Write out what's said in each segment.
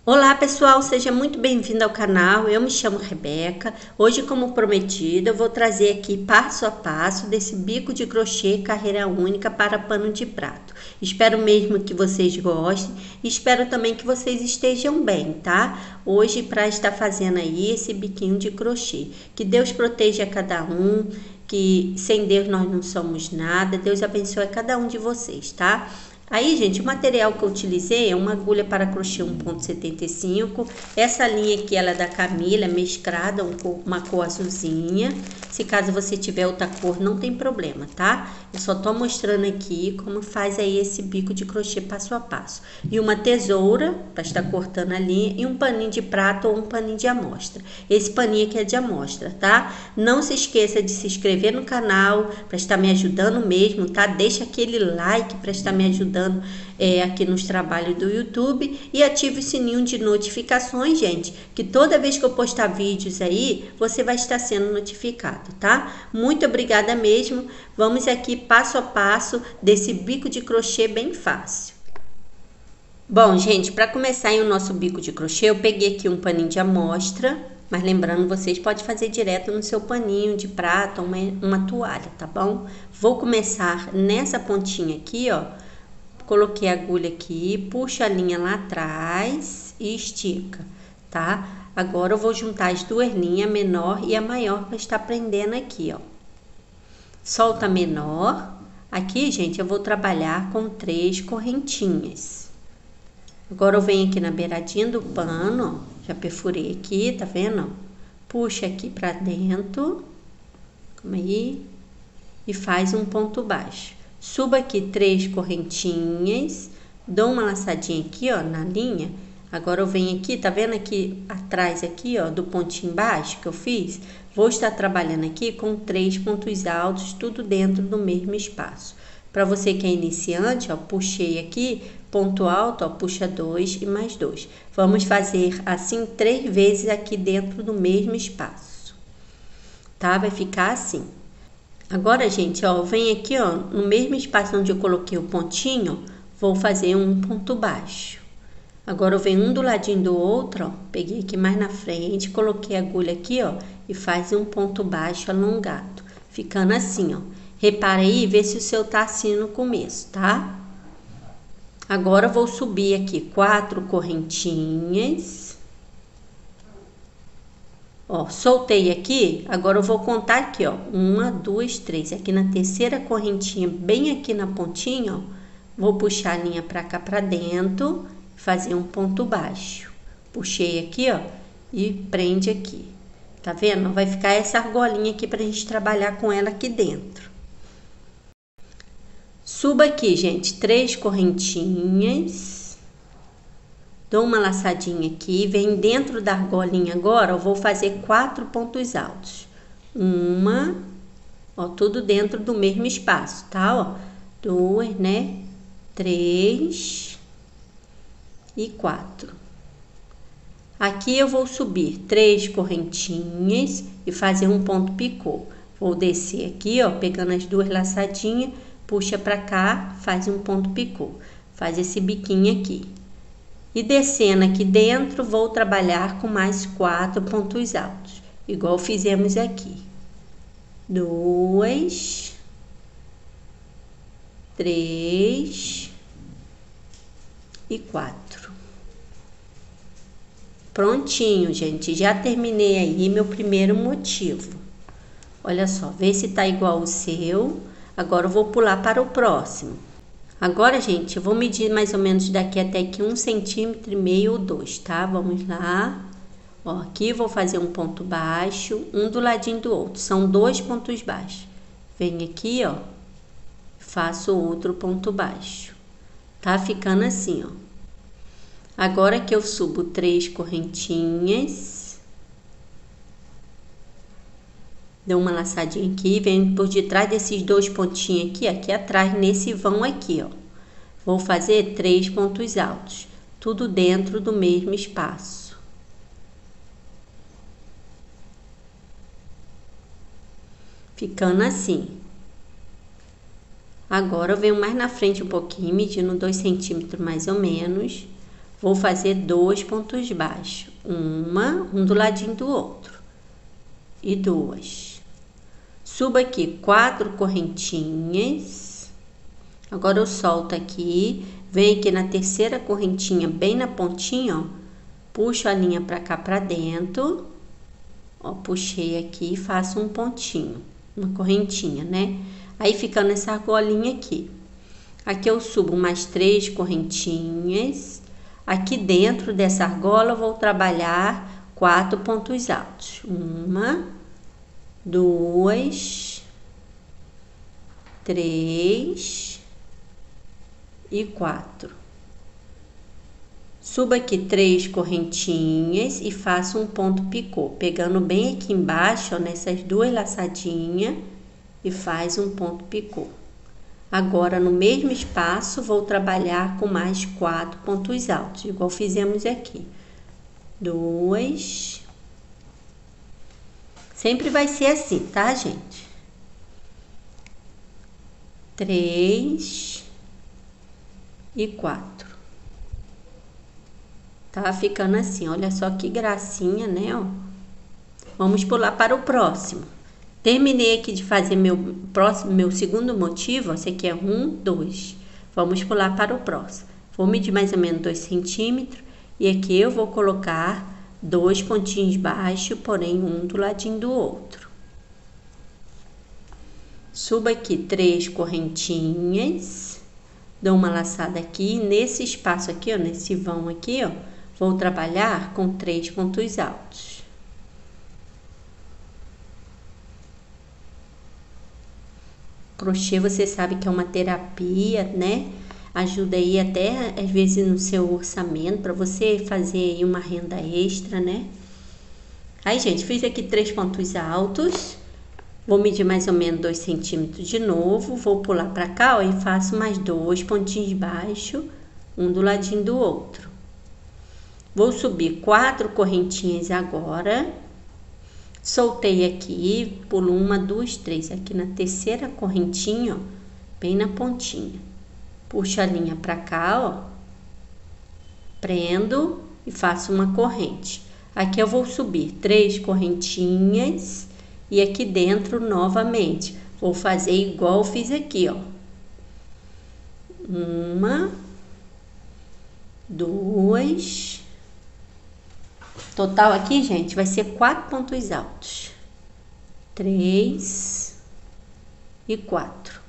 Olá pessoal, seja muito bem-vindo ao canal. Eu me chamo Rebeca. Hoje, como prometido, eu vou trazer aqui passo a passo desse bico de crochê carreira única para pano de prato. Espero mesmo que vocês gostem e espero também que vocês estejam bem, tá? Hoje, para estar fazendo aí esse biquinho de crochê. Que Deus proteja cada um, que sem Deus nós não somos nada. Deus abençoe cada um de vocês, tá? Aí, gente, o material que eu utilizei é uma agulha para crochê 1,75. Essa linha aqui, ela é da Camila, mesclada, uma cor azulzinha. Se caso você tiver outra cor, não tem problema, tá? Eu só tô mostrando aqui como faz aí esse bico de crochê passo a passo. E uma tesoura, para estar cortando a linha, e um paninho de prato ou um paninho de amostra. Esse paninho aqui é de amostra, tá? Não se esqueça de se inscrever no canal, para estar me ajudando mesmo, tá? Deixa aquele like para estar me ajudando aqui nos trabalhos do YouTube e ative o sininho de notificações, gente, que toda vez que eu postar vídeos aí, você vai estar sendo notificado, tá? Muito obrigada mesmo. Vamos aqui passo a passo desse bico de crochê bem fácil. Bom, gente, para começar aí o nosso bico de crochê, eu peguei aqui um paninho de amostra, mas lembrando, vocês podem fazer direto no seu paninho de prata, uma toalha, tá bom? Vou começar nessa pontinha aqui, ó. Coloquei a agulha aqui, puxo a linha lá atrás e estica, tá? Agora eu vou juntar as duas linhas, a menor e a maior, para estar prendendo aqui, ó. Solta a menor. Aqui, gente, eu vou trabalhar com 3 correntinhas. Agora eu venho aqui na beiradinha do pano, ó, já perfurei aqui, tá vendo? Puxa aqui pra dentro, calma aí, e faz um ponto baixo. Suba aqui 3 correntinhas, dou uma laçadinha aqui, ó, na linha. Agora eu venho aqui, tá vendo aqui atrás aqui, ó, do pontinho baixo que eu fiz? Vou estar trabalhando aqui com 3 pontos altos, tudo dentro do mesmo espaço. Para você que é iniciante, ó, puxei aqui, ponto alto, ó, puxa 2 e mais 2. Vamos fazer assim 3 vezes aqui dentro do mesmo espaço, tá? Vai ficar assim. Agora, gente, ó, vem aqui, ó, no mesmo espaço onde eu coloquei o pontinho, vou fazer um ponto baixo. Agora, eu venho um do ladinho do outro, ó, peguei aqui mais na frente, coloquei a agulha aqui, ó, e faz um ponto baixo alongado, ficando assim, ó. Repara aí, vê se o seu tá assim no começo, tá? Agora, eu vou subir aqui 4 correntinhas. Ó, soltei aqui, agora eu vou contar aqui, ó, 1, 2, 3, aqui na terceira correntinha, bem aqui na pontinha, ó, vou puxar a linha pra cá pra dentro, fazer um ponto baixo. Puxei aqui, ó, e prende aqui, tá vendo? Vai ficar essa argolinha aqui pra gente trabalhar com ela aqui dentro. Suba aqui, gente, 3 correntinhas. Dou uma laçadinha aqui, vem dentro da argolinha agora, eu vou fazer 4 pontos altos. Uma, ó, tudo dentro do mesmo espaço, tá? Ó, 2, né? 3 e 4. Aqui eu vou subir 3 correntinhas e fazer um ponto picô. Vou descer aqui, ó, pegando as 2 laçadinhas, puxa pra cá, faz um ponto picô. Faz esse biquinho aqui. E descendo aqui dentro, vou trabalhar com mais 4 pontos altos, igual fizemos aqui. 2, 3 e 4. Prontinho, gente, já terminei aí meu primeiro motivo. Olha só, vê se tá igual o seu. Agora eu vou pular para o próximo. Agora, gente, eu vou medir mais ou menos daqui até aqui 1,5 cm ou 2, tá? Vamos lá. Ó, aqui vou fazer um ponto baixo, um do ladinho do outro. São 2 pontos baixos. Venho aqui, ó, faço outro ponto baixo. Tá ficando assim, ó. Agora que eu subo 3 correntinhas. Dou uma laçadinha aqui, venho por detrás desses 2 pontinhos aqui atrás, nesse vão aqui, ó. Vou fazer 3 pontos altos, tudo dentro do mesmo espaço. Ficando assim. Agora eu venho mais na frente um pouquinho, medindo 2 centímetros mais ou menos. vou fazer 2 pontos baixos, um do ladinho do outro, e 2. Subo aqui 4 correntinhas, agora eu solto aqui, venho aqui na terceira correntinha, bem na pontinha, ó, puxo a linha pra cá pra dentro, ó, puxei aqui e faço um pontinho, uma correntinha, né? Aí fica nessa argolinha aqui. Aqui eu subo mais 3 correntinhas. Aqui dentro dessa argola eu vou trabalhar 4 pontos altos. 1, 2, 3 e 4. Subo aqui 3 correntinhas e faço um ponto picô, pegando bem aqui embaixo, ó, nessas 2 laçadinhas, e faz um ponto picô. Agora, no mesmo espaço, vou trabalhar com mais 4 pontos altos, igual fizemos aqui. 2. Sempre vai ser assim, tá, gente? 3 e 4. Tá ficando assim, olha só que gracinha, né, ó. Vamos pular para o próximo. Terminei aqui de fazer meu segundo motivo, ó, esse aqui é 1, 2. Vamos pular para o próximo. Vou medir mais ou menos 2 centímetros e aqui eu vou colocar 2 pontinhos baixos, porém um do ladinho do outro. Subo aqui 3 correntinhas, dou uma laçada aqui, nesse espaço aqui, ó, nesse vão aqui, ó, vou trabalhar com 3 pontos altos. Crochê, você sabe que é uma terapia, né? Ajuda aí até, às vezes, no seu orçamento, para você fazer aí uma renda extra, né? Aí, gente, fiz aqui 3 pontos altos. Vou medir mais ou menos 2 centímetros de novo. Vou pular para cá, ó, e faço mais 2 pontinhos baixos, um do ladinho do outro. Vou subir 4 correntinhas agora. Soltei aqui, pulo 1, 2, 3. Aqui na terceira correntinha, ó, bem na pontinha. Puxo a linha pra cá, ó. Prendo e faço uma corrente. Aqui eu vou subir 3 correntinhas e aqui dentro novamente. Vou fazer igual eu fiz aqui, ó. 1, 2. Total aqui, gente, vai ser 4 pontos altos. 3 e 4.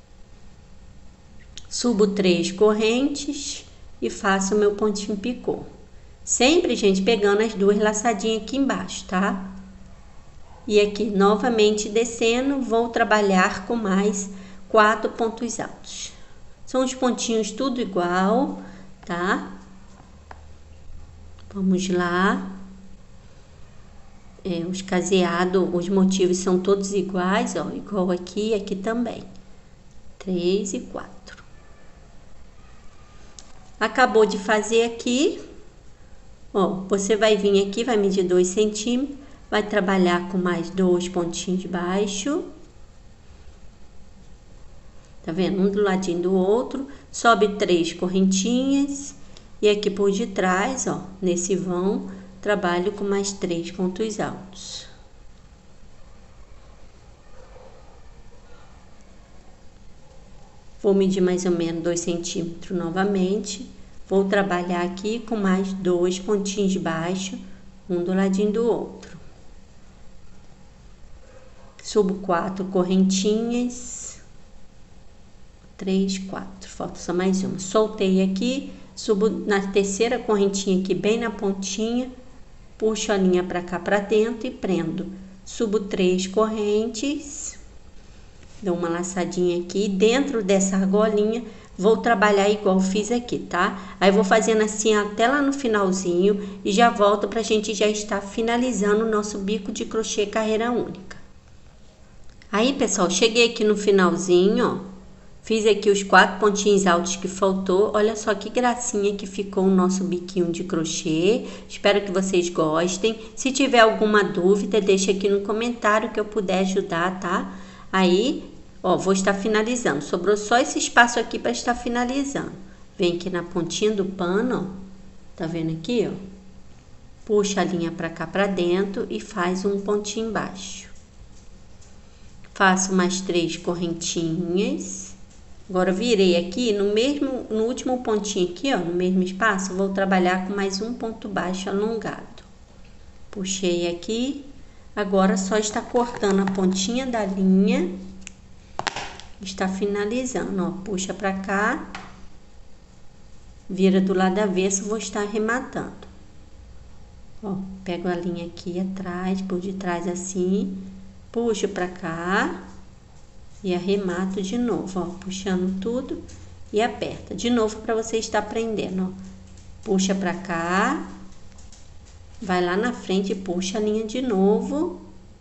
Subo 3 correntes e faço o meu pontinho picô. Sempre, gente, pegando as 2 laçadinhas aqui embaixo, tá? E aqui, novamente descendo, vou trabalhar com mais 4 pontos altos. São os pontinhos tudo igual, tá? Vamos lá. Os caseados, os motivos são todos iguais, ó, igual aqui e aqui também. 3 e 4. Acabou de fazer aqui, ó, você vai vir aqui, vai medir 2 centímetros, vai trabalhar com mais 2 pontinhos baixos. Tá vendo? Um do ladinho do outro, sobe 3 correntinhas e aqui por detrás, ó, nesse vão, trabalho com mais 3 pontos altos. Vou medir mais ou menos 2 centímetros novamente. Vou trabalhar aqui com mais 2 pontinhos baixos, um do ladinho do outro. Subo 4 correntinhas. 3, 4. Falta só mais uma. Soltei aqui, subo na terceira correntinha aqui, bem na pontinha. Puxo a linha para cá para dentro e prendo. Subo 3 correntes. Dou uma laçadinha aqui. Dentro dessa argolinha, vou trabalhar igual fiz aqui, tá? Aí vou fazendo assim até lá no finalzinho e já volto pra gente já estar finalizando o nosso bico de crochê carreira única. Aí, pessoal, cheguei aqui no finalzinho, ó. Fiz aqui os 4 pontinhos altos que faltou. Olha só que gracinha que ficou o nosso biquinho de crochê. Espero que vocês gostem. Se tiver alguma dúvida, deixa aqui no comentário que eu puder ajudar, tá? Aí, ó, vou estar finalizando. Sobrou só esse espaço aqui para estar finalizando. Vem aqui na pontinha do pano, ó. Tá vendo aqui, ó? Puxa a linha pra cá pra dentro e faz um pontinho embaixo. Faço mais 3 correntinhas. Agora, virei aqui no último pontinho aqui, ó, no mesmo espaço, vou trabalhar com mais um ponto baixo alongado. Puxei aqui, agora só está cortando a pontinha da linha, está finalizando, ó, puxa pra cá, vira do lado avesso, vou estar arrematando. Ó, pego a linha aqui atrás, por detrás assim, puxo pra cá. E arremato de novo, ó, puxando tudo e aperta. De novo para você estar prendendo, ó. Puxa pra cá, vai lá na frente e puxa a linha de novo.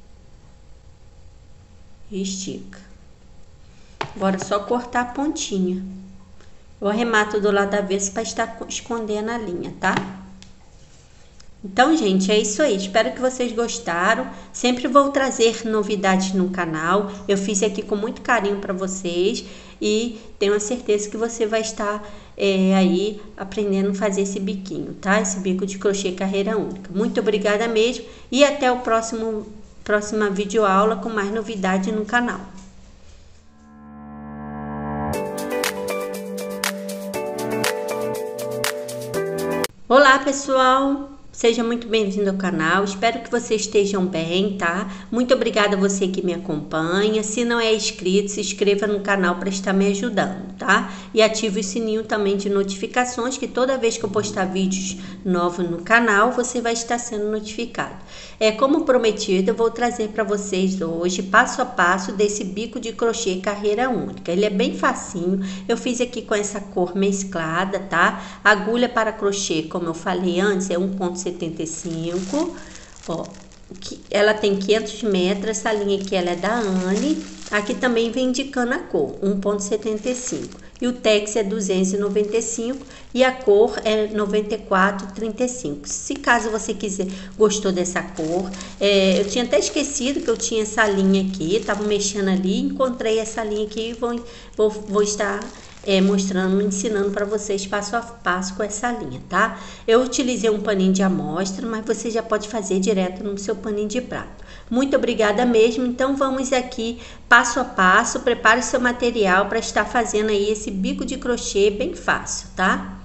E estica. Agora é só cortar a pontinha. Eu arremato do lado avesso para estar escondendo a linha, tá? Então, gente, é isso aí. Espero que vocês gostaram. Sempre vou trazer novidades no canal. Eu fiz aqui com muito carinho para vocês e tenho a certeza que você vai estar aí aprendendo a fazer esse biquinho, tá? Esse bico de crochê carreira única. Muito obrigada mesmo e até o próxima videoaula com mais novidade no canal. Olá, pessoal! Seja muito bem-vindo ao canal, espero que vocês estejam bem, tá? Muito obrigada a você que me acompanha. Se não é inscrito, se inscreva no canal para estar me ajudando, tá? E ative o sininho também de notificações, que toda vez que eu postar vídeos novos no canal, você vai estar sendo notificado. Como prometido, eu vou trazer para vocês hoje, passo a passo, desse bico de crochê carreira única. Ele é bem facinho, eu fiz aqui com essa cor mesclada, tá? A agulha para crochê, como eu falei antes, é 1,75, ó, ela tem 500 metros, essa linha aqui ela é da Anne, aqui também vem indicando a cor, 1,75, e o tex é 295 e a cor é 94,35. Se caso você quiser, gostou dessa cor, eu tinha até esquecido que eu tinha essa linha aqui, tava mexendo ali, encontrei essa linha aqui e vou estar mostrando, ensinando para vocês passo a passo com essa linha, tá? Eu utilizei um paninho de amostra, mas você já pode fazer direto no seu paninho de prato. Muito obrigada mesmo, então vamos aqui passo a passo, prepare seu material para estar fazendo aí esse bico de crochê bem fácil, tá?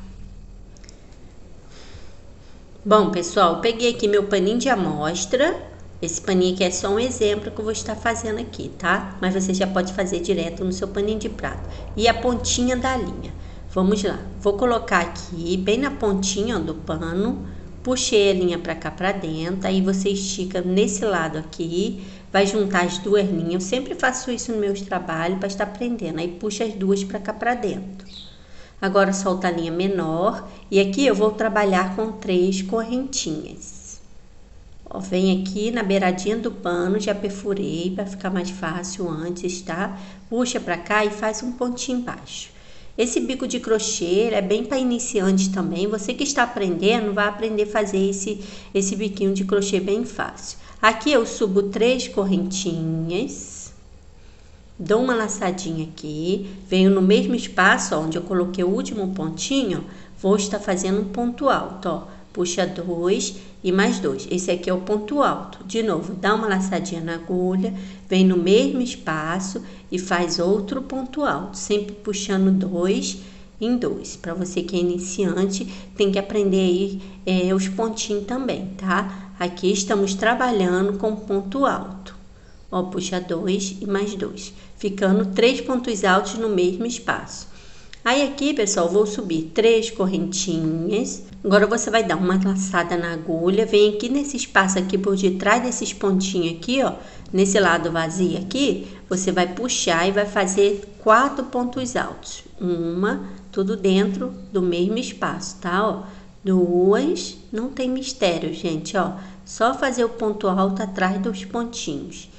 Bom, pessoal, peguei aqui meu paninho de amostra. Esse paninho aqui é só um exemplo que eu vou estar fazendo aqui, tá? Mas você já pode fazer direto no seu paninho de prato. E a pontinha da linha. Vamos lá. Vou colocar aqui, bem na pontinha, ó, do pano. Puxei a linha pra cá pra dentro. Aí você estica nesse lado aqui. Vai juntar as duas linhas. Eu sempre faço isso no meus trabalhos para estar prendendo. Aí puxa as duas pra cá pra dentro. Agora solta a linha menor. E aqui eu vou trabalhar com 3 correntinhas. Ó, vem aqui na beiradinha do pano, já perfurei para ficar mais fácil antes, tá? Puxa pra cá e faz um pontinho embaixo. Esse bico de crochê é bem para iniciante também. Você que está aprendendo, vai aprender a fazer esse biquinho de crochê bem fácil. Aqui eu subo 3 correntinhas, dou uma laçadinha aqui, venho no mesmo espaço, ó, onde eu coloquei o último pontinho, vou estar fazendo um ponto alto, ó. Puxa 2 e mais 2. Esse aqui é o ponto alto. De novo, dá uma laçadinha na agulha, vem no mesmo espaço e faz outro ponto alto, sempre puxando 2 em 2. Para você que é iniciante, tem que aprender aí os pontinhos também, tá? Aqui estamos trabalhando com ponto alto. Ó, puxa 2 e mais 2, ficando 3 pontos altos no mesmo espaço. Aí aqui, pessoal, vou subir 3 correntinhas. Agora você vai dar uma laçada na agulha, vem aqui nesse espaço aqui por detrás desses pontinhos aqui, ó, nesse lado vazio aqui, você vai puxar e vai fazer 4 pontos altos. Tudo dentro do mesmo espaço, tá? Ó, 2, não tem mistério, gente, ó, só fazer o ponto alto atrás dos pontinhos.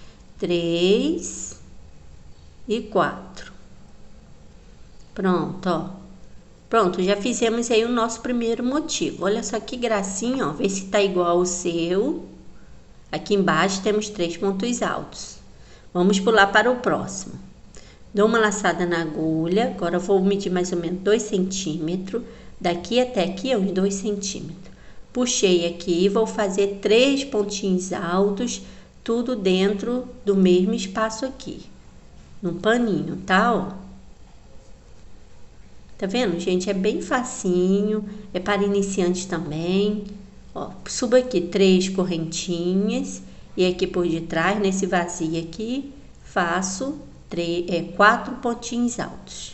3 e 4. Pronto, ó. Pronto, já fizemos aí o nosso primeiro motivo. Olha só que gracinha, ó. Vê se tá igual ao seu. Aqui embaixo temos 3 pontos altos. Vamos pular para o próximo. Dou uma laçada na agulha. Agora eu vou medir mais ou menos 2 centímetros. Daqui até aqui é uns 2 centímetros. Puxei aqui, vou fazer 3 pontinhos altos, tudo dentro do mesmo espaço aqui, no paninho, tá, ó? Tá vendo, gente? É bem facinho, é para iniciantes também. Ó, subo aqui 3 correntinhas e aqui por detrás, nesse vazio aqui, faço 4 pontinhos altos.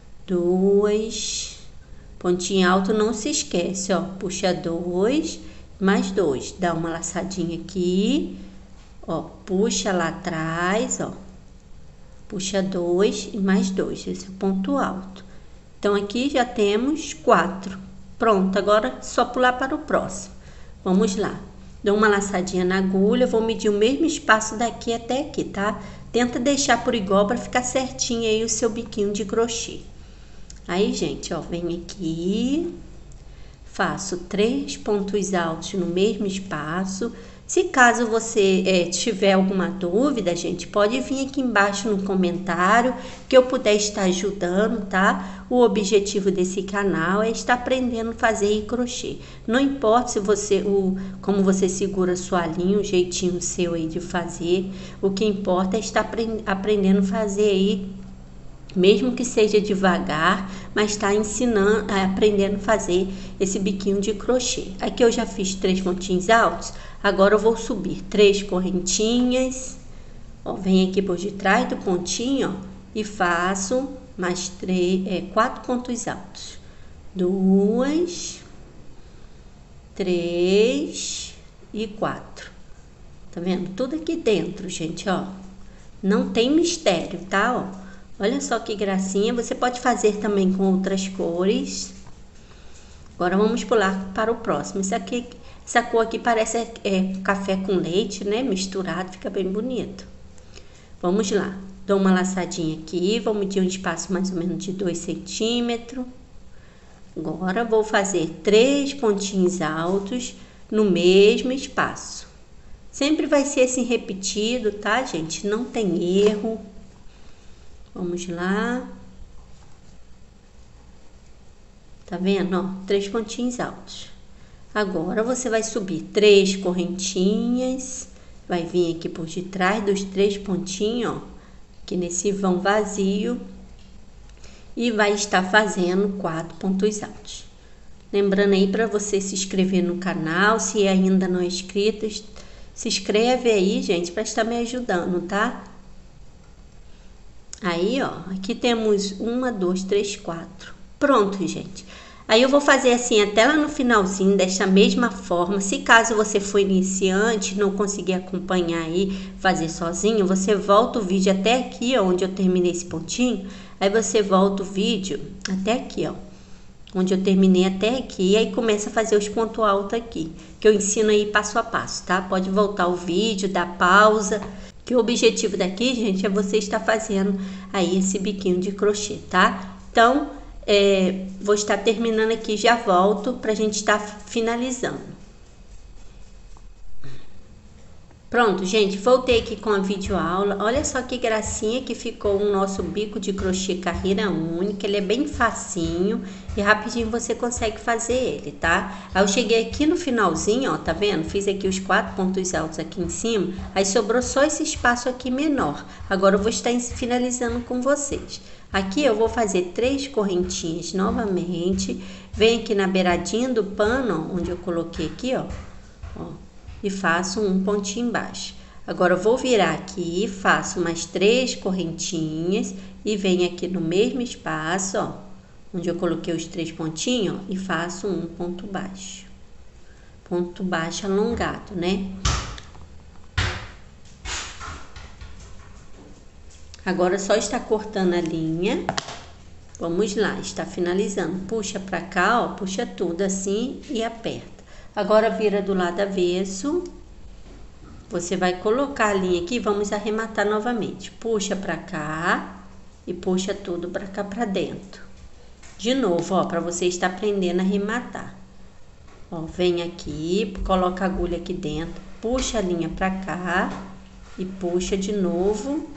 2 pontinho alto, não se esquece, ó, puxa 2, mais 2, dá uma laçadinha aqui, ó, puxa lá atrás, ó, puxa 2 e mais 2, esse é o ponto alto. Então, aqui já temos 4. Pronto, agora só pular para o próximo. Vamos lá. Dou uma laçadinha na agulha, vou medir o mesmo espaço daqui até aqui, tá? Tenta deixar por igual para ficar certinho aí o seu biquinho de crochê. Aí, gente, ó, vem aqui, faço 3 pontos altos no mesmo espaço. Se caso você tiver alguma dúvida, gente, pode vir aqui embaixo no comentário que eu puder estar ajudando, tá? O objetivo desse canal é estar aprendendo a fazer crochê. Não importa se você, como você segura sua linha, o jeitinho seu aí de fazer. O que importa é estar aprendendo a fazer aí, mesmo que seja devagar, mas está ensinando, aprendendo a fazer esse biquinho de crochê. Aqui eu já fiz 3 pontinhos altos, agora eu vou subir 3 correntinhas, ó, vem aqui por detrás do pontinho, ó, e faço mais 4 pontos altos. 2, 3 e 4. Tá vendo? Tudo aqui dentro, gente, ó. Não tem mistério, tá, ó. Olha só que gracinha, você pode fazer também com outras cores. Agora vamos pular para o próximo. Essa cor aqui parece café com leite, né? Misturado, fica bem bonito. Vamos lá. Dou uma laçadinha aqui, vou medir um espaço mais ou menos de 2 centímetros. Agora vou fazer 3 pontinhos altos no mesmo espaço. Sempre vai ser assim repetido, tá, gente? Não tem erro. Vamos lá. Tá vendo, ó? 3 pontinhos altos. Agora, você vai subir 3 correntinhas. Vai vir aqui por detrás dos 3 pontinhos, ó. Aqui nesse vão vazio. E vai estar fazendo 4 pontos altos. Lembrando aí para você se inscrever no canal. Se ainda não é inscrito, se inscreve aí, gente, para estar me ajudando, tá? Aí, ó, aqui temos 1, 2, 3, 4. Pronto, gente. Aí eu vou fazer assim até lá no finalzinho desta mesma forma. Se caso você for iniciante, não conseguir acompanhar aí, fazer sozinho, você volta o vídeo até aqui, ó, onde eu terminei esse pontinho. Aí você volta o vídeo até aqui, ó, onde eu terminei até aqui. E aí começa a fazer os pontos altos aqui, que eu ensino aí passo a passo, tá? Pode voltar o vídeo, dar pausa. Que o objetivo daqui, gente, é você estar fazendo aí esse biquinho de crochê, tá? Então, vou estar terminando aqui, já volto pra gente estar finalizando. Pronto, gente, voltei aqui com a videoaula. Olha só que gracinha que ficou o nosso bico de crochê carreira única. Ele é bem facinho e rapidinho você consegue fazer ele, tá? Aí eu cheguei aqui no finalzinho, ó, tá vendo? Fiz aqui os 4 pontos altos aqui em cima. Aí sobrou só esse espaço aqui menor. Agora eu vou estar finalizando com vocês. Aqui eu vou fazer 3 correntinhas novamente. Vem aqui na beiradinha do pano, ó, onde eu coloquei aqui, ó. E faço um pontinho embaixo. Agora eu vou virar aqui, faço mais 3 correntinhas e venho aqui no mesmo espaço, ó, onde eu coloquei os 3 pontinhos, ó, e faço um ponto baixo. Ponto baixo alongado, né? Agora só está cortando a linha. Vamos lá, está finalizando. Puxa pra cá, ó, puxa tudo assim e aperta. Agora vira do lado avesso, você vai colocar a linha aqui, vamos arrematar novamente. Puxa pra cá e puxa tudo pra cá pra dentro. De novo, ó, pra você estar aprendendo a arrematar. Ó, vem aqui, coloca a agulha aqui dentro, puxa a linha pra cá e puxa de novo,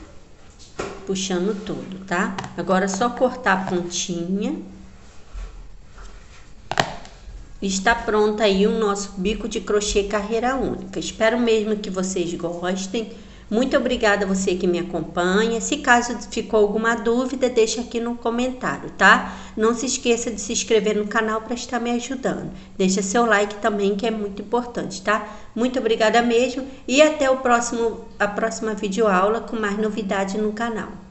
puxando tudo, tá? Agora é só cortar a pontinha. Está pronto aí o nosso bico de crochê carreira única. Espero mesmo que vocês gostem. Muito obrigada a você que me acompanha. Se caso ficou alguma dúvida, deixa aqui no comentário, tá? Não se esqueça de se inscrever no canal para estar me ajudando. Deixa seu like também, que é muito importante, tá? Muito obrigada mesmo e até a próxima videoaula com mais novidade no canal.